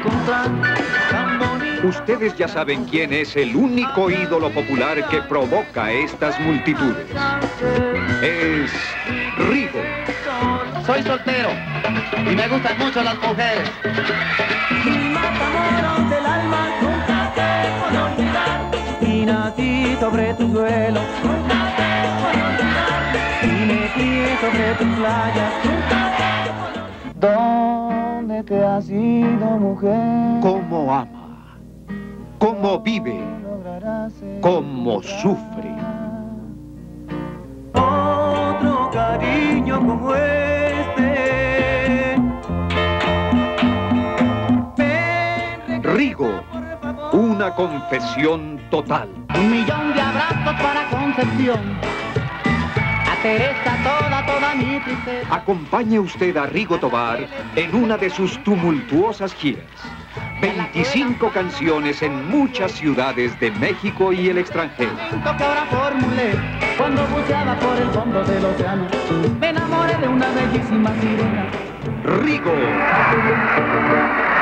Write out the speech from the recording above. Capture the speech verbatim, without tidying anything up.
encontrar tan bonito. Ustedes ya saben quién es el único ídolo popular que provoca estas multitudes. Es Rigo. Soy soltero y me gustan mucho las mujeres. Mi matamoros del alma nunca te puedo olvidar. Y nací sobre tu suelo, nunca te puedo olvidar. Y me crié sobre tus playas, nunca te puedo olvidar. ¿Dónde te has ido, mujer? Cómo ama, cómo vive, cómo sufre. Otro cariño como este. Rigo, una confesión total. Un millón de abrazos para Concepción. A Teresa toda, toda mi tristeza. Acompañe usted a Rigo Tobar en una de sus tumultuosas giras. veinticinco canciones en muchas ciudades de México y el extranjero. Que ahora formulé cuando buceaba por el fondo del océano. Me enamoré de una bellísima sirena. Rigo.